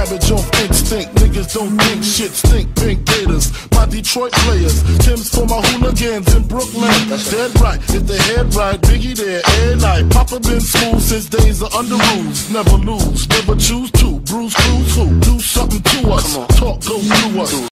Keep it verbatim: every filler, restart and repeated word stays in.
savage off instinct. Niggas don't think shit stink. Pink Gators, my Detroit players. Tim's for my hooligans in Brooklyn. Dead right, if they head right, Biggie there every night. Papa been smooth since days of under rules. Never lose, never choose to. Bruise, cruise, who? Do something to us. Talk, go through us.